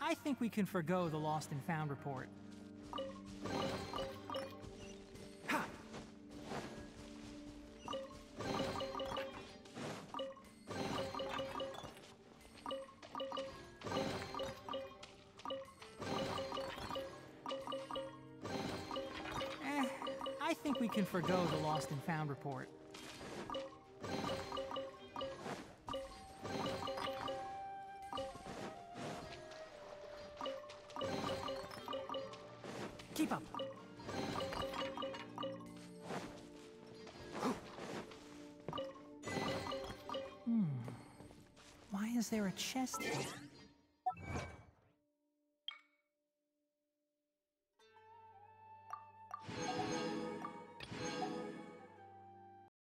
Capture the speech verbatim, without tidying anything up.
I think we can forgo the lost and found report. Ha! Eh, I think we can forgo the lost and found report. Keep up. Hmm. Why is there a chest here?